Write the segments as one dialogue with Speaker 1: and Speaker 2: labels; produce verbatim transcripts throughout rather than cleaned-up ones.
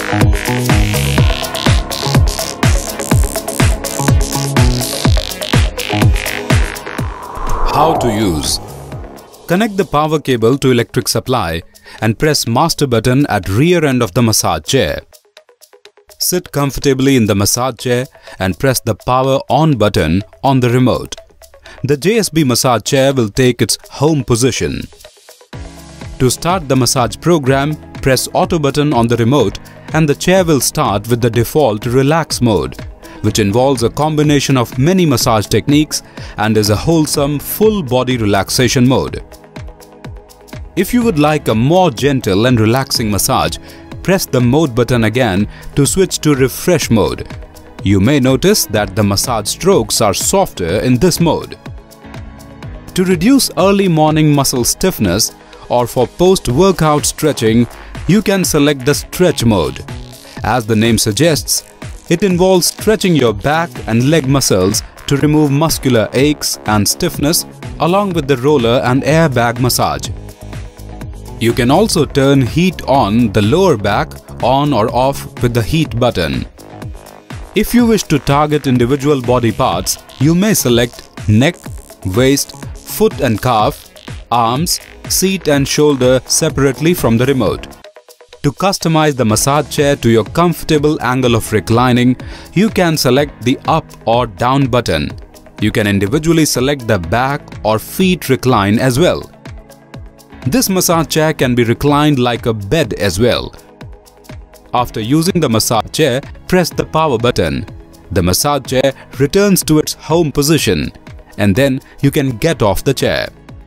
Speaker 1: How to use. Connect the power cable to electric supply and press master button at rear end of the massage chair. Sit comfortably in the massage chair and press the power on button on the remote. The J S B massage chair will take its home position. To start the massage program, press auto button on the remote and the chair will start with the default relax mode, which involves a combination of many massage techniques and is a wholesome full body relaxation mode. If you would like a more gentle and relaxing massage, press the mode button again to switch to refresh mode. You may notice that the massage strokes are softer in this mode. To reduce early morning muscle stiffness or for post-workout stretching, you can select the stretch mode. As the name suggests, it involves stretching your back and leg muscles to remove muscular aches and stiffness along with the roller and airbag massage. You can also turn heat on the lower back on or off with the heat button. If you wish to target individual body parts, you may select neck, waist, foot and calf, arms, seat and shoulder separately from the remote. To customize the massage chair to your comfortable angle of reclining, you can select the up or down button. You can individually select the back or feet recline as well. This massage chair can be reclined like a bed as well. After using the massage chair, press the power button. The massage chair returns to its home position and then you can get off the chair.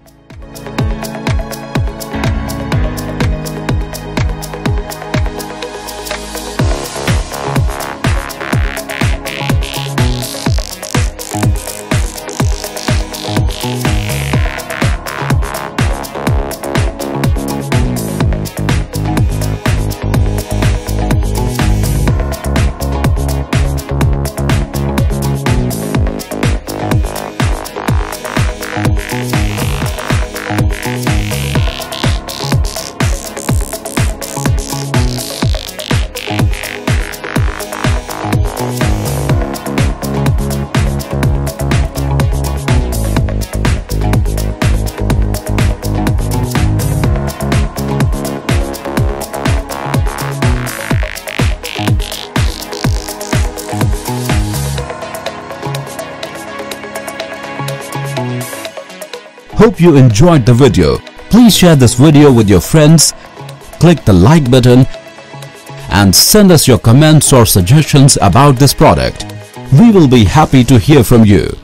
Speaker 2: Hope you enjoyed the video. Please share this video with your friends, click the like button and send us your comments or suggestions about this product. We will be happy to hear from you.